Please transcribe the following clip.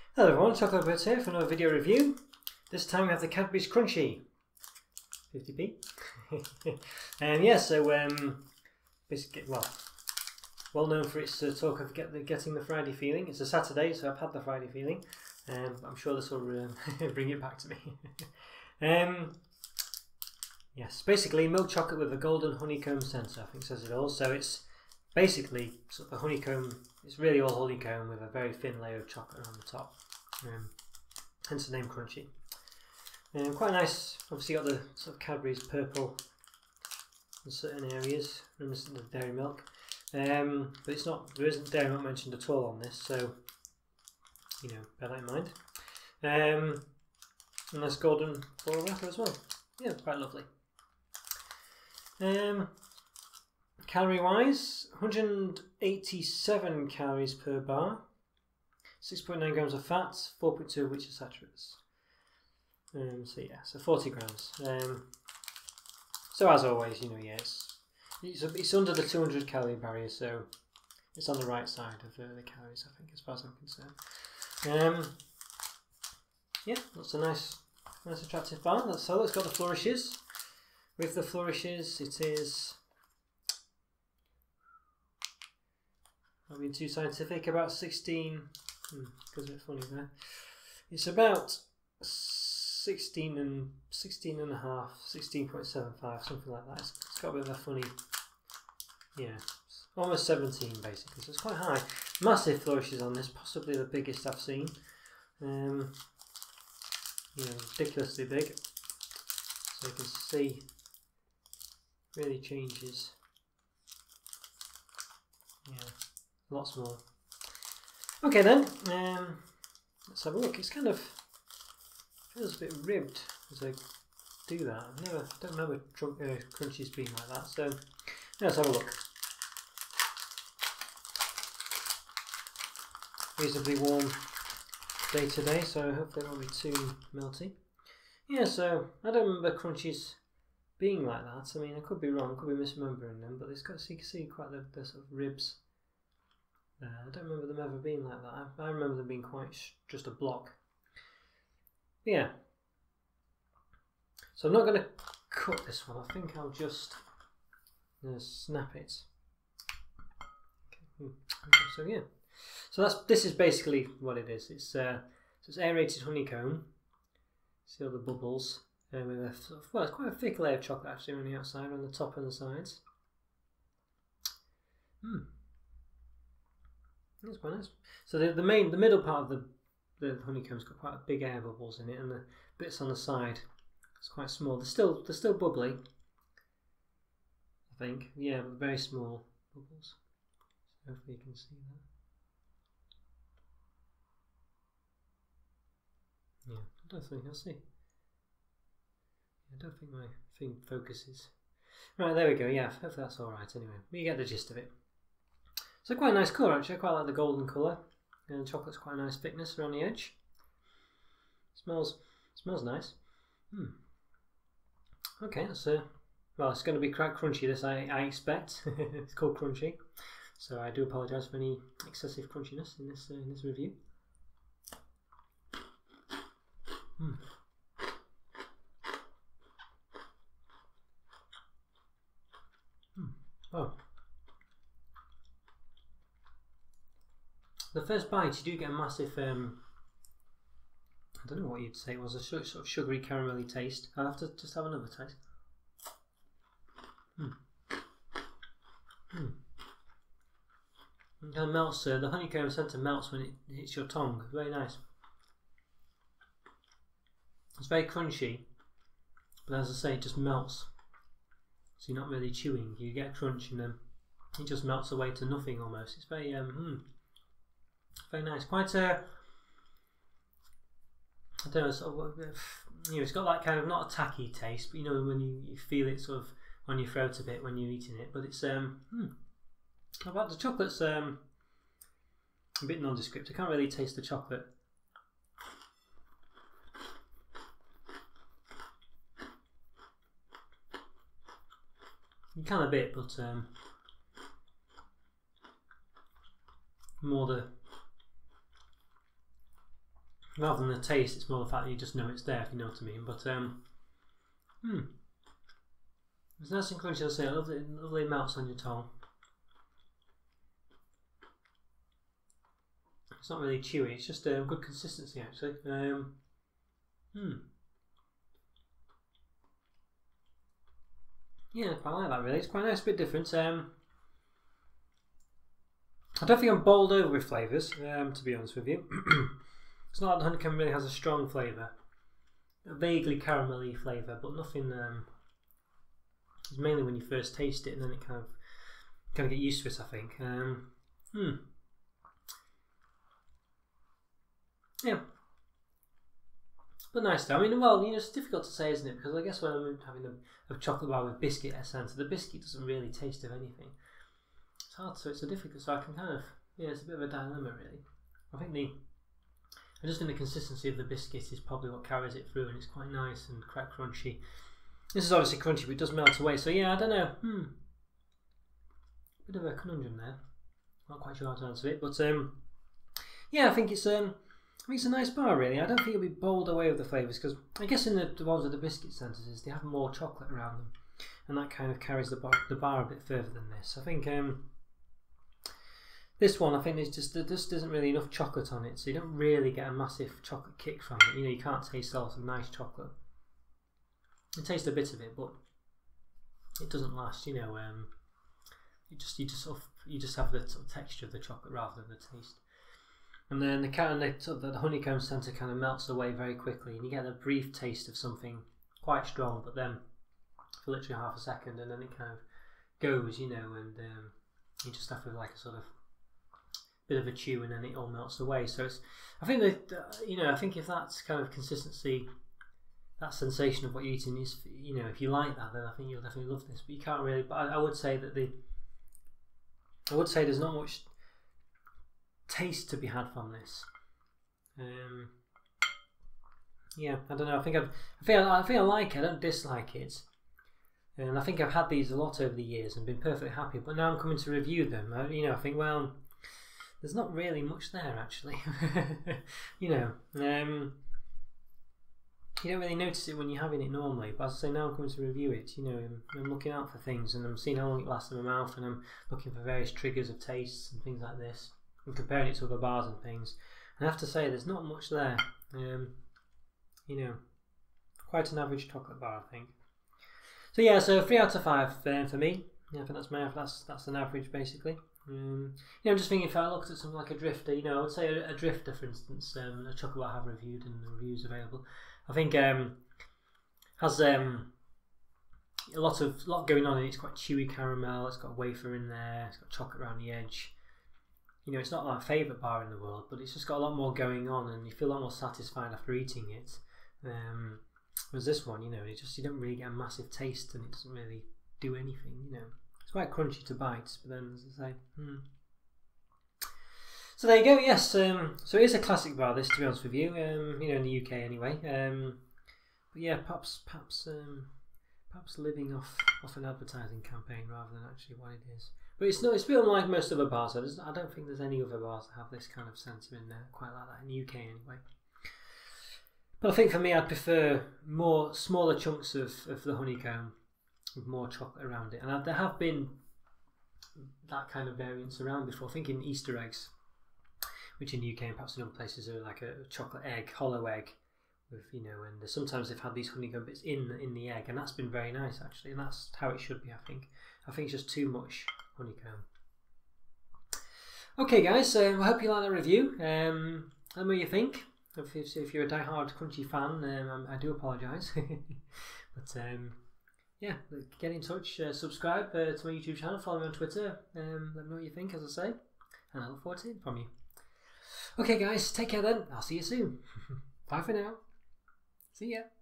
Hello everyone, Chocolo Roberto here for another video review. This time we have the Cadbury's Crunchie, 50p. And yeah, so basically, well known for its talk of getting the Friday feeling. It's a Saturday, so I've had the Friday feeling. I'm sure this will bring it back to me. Yes, basically milk chocolate with a golden honeycomb centre, I think says it all. So it's basically sort of a honeycomb. It's really all honeycomb with a very thin layer of chocolate on the top. Hence the name Crunchie. Quite nice. Obviously got the sort of Cadbury's purple in certain areas, reminiscent of dairy milk. But it's not. There isn't dairy milk mentioned at all on this, so you know, bear that in mind. And there's golden floral wrapper as well. Yeah, quite lovely. Calorie wise, 187 calories per bar, 6.9 grams of fat, 4.2 of which are saturates. So yeah, so 40 grams. So as always, you know, yes, it's under the 200 calorie barrier, so it's on the right side of the calories, I think, as far as I'm concerned. Yeah, that's a nice attractive bar. So it's got the flourishes. With the flourishes, it is, not being too scientific, about 16. Goes a bit funny there. It's about 16 and a half, 16.75, something like that. It's got a bit of a funny, yeah, almost 17 basically. So it's quite high. Massive flourishes on this, possibly the biggest I've seen. You know, ridiculously big. So you can see, really changes. Yeah, lots more. Okay then, let's have a look. It's kind of feels a bit ribbed as I do that. Don't remember Crunchies being like that. So let's have a look. Reasonably warm day today, so hopefully it won't be too melty. Yeah, so I don't remember Crunchies being like that. I mean, I could be wrong, I could be misremembering them, but it's got, so you can see quite the sort of ribs. I don't remember them ever being like that. I remember them being quite just a block. But yeah. So I'm not going to cut this one. I think I'll just snap it. Okay. So yeah. So this is basically what it is. It's so it's aerated honeycomb. See all the bubbles with a sort of, well, it's quite a thick layer of chocolate actually on the outside, on the top and the sides. That's quite nice. So the middle part of the honeycomb's got quite big air bubbles in it, and the bits on the side, it's quite small. They're still bubbly, I think. Yeah, but very small bubbles. So hopefully you can see that. Yeah, I don't think I'll see. I don't think my thing focuses. Right, there we go. Yeah, hopefully that's all right. Anyway, you get the gist of it. So quite a nice colour actually. I quite like the golden colour, and the chocolate's quite a nice thickness around the edge. Smells nice. Okay, that's well, it's going to be quite crunchy. This I expect. It's called Crunchie, so I do apologise for any excessive crunchiness in this review. Oh. The first bite, you do get a massive, I don't know what you'd say it was, a sort of sugary caramelly taste. I'll have to just have another taste. It kind of melts, the honeycomb centre melts when it hits your tongue. Very nice. It's very crunchy, but as I say, it just melts. So you're not really chewing. You get a crunch and then it just melts away to nothing almost. It's very, very nice. Quite a, I don't know, sort of, you know, it's got that kind of, not a tacky taste, but you know, when you feel it sort of on your throat a bit when you're eating it. But it's, about the chocolate's a bit nondescript. I can't really taste the chocolate. You can a bit, but more the rather than the taste, it's more the fact that you just know it's there, if you know what I mean. But it's nice and crunchy. I'll say, lovely melts on your tongue. It's not really chewy. It's just good consistency, actually. Yeah, I like that really. It's quite nice, a bit different. I don't think I'm bowled over with flavours, to be honest with you. It's not like the honeycomb really has a strong flavour. A vaguely caramelly flavour, but nothing. It's mainly when you first taste it and then it kind of get used to it, I think. Yeah. But nice though. I mean, well, you know, it's difficult to say, isn't it? Because I guess when I'm having a chocolate bar with biscuit essence, the biscuit doesn't really taste of anything. It's hard, so it's a difficult. So I can kind of, yeah, it's a bit of a dilemma, really. I just think the consistency of the biscuit is probably what carries it through, and it's quite nice and quite crunchy. This is obviously crunchy, but it does melt away. So yeah, I don't know. Bit of a conundrum there. Not quite sure how to answer it, but yeah, I think it's a nice bar, really. I don't think it'll be bowled away with the flavours, because I guess in the ones with the biscuit sentences, they have more chocolate around them, and that kind of carries the bar a bit further than this. I think this one, I think there just isn't really enough chocolate on it, so you don't really get a massive chocolate kick from it. You know, you can't taste lots of nice chocolate. You taste a bit of it, but it doesn't last. You know, you just have the sort of texture of the chocolate rather than the taste. And then the honeycomb centre kind of melts away very quickly, and you get a brief taste of something quite strong, but then for literally half a second, and then it kind of goes, you know, and you just have like a sort of bit of a chew, and then it all melts away. So it's, I think that you know, I think if that's kind of consistency, that sensation of what you're eating is, you know, if you like that, then I think you'll definitely love this. But you can't really. But I would say that there's not much taste to be had from this. Yeah, I don't know. I think I like it. I don't dislike it, and I think I've had these a lot over the years and been perfectly happy. But now I'm coming to review them. You know, I think, well, there's not really much there actually. You know, you don't really notice it when you're having it normally. But as I say, now I'm coming to review it. You know, I'm looking out for things, and I'm seeing how long it lasts in my mouth, and I'm looking for various triggers of tastes and things like this, and comparing it to other bars and things. And I have to say, there's not much there. You know, quite an average chocolate bar, I think. So yeah, so 3 out of 5 for me. Yeah, I think that's an average basically. You know, I'm just thinking if I looked at something like a drifter, you know, I would say a drifter, for instance, a chocolate bar I have reviewed and the reviews available. I think has a lot going on in it. It's quite chewy caramel. It's got a wafer in there. It's got chocolate around the edge. You know, it's not my favourite bar in the world, but it's just got a lot more going on, and you feel a lot more satisfied after eating it. Whereas this one, you know, you don't really get a massive taste, and it doesn't really do anything. You know, it's quite crunchy to bite, but then, as I say, So there you go. Yes, so it is a classic bar, this, to be honest with you. You know, in the UK anyway. But yeah, perhaps living off an advertising campaign rather than actually what it is. But it's a bit unlike most other bars. I don't think there's any other bars that have this kind of sentiment there, quite like that in the UK anyway. But I think for me, I'd prefer smaller chunks of the honeycomb with more chocolate around it. And there have been that kind of variants around before. I think in Easter eggs, which in the UK and perhaps in other places are like a chocolate egg, hollow egg, with, you know, and sometimes they've had these honeycomb bits in the egg, and that's been very nice actually, and that's how it should be. I think it's just too much honeycomb. Okay, guys, I hope you like that review. Let me know what you think. If you're a die-hard Crunchie fan, I do apologise. But yeah, get in touch, subscribe to my YouTube channel, follow me on Twitter, let me know what you think, as I say, and I look forward to hearing from you. Okay, guys, take care then. I'll see you soon. Bye for now. See ya.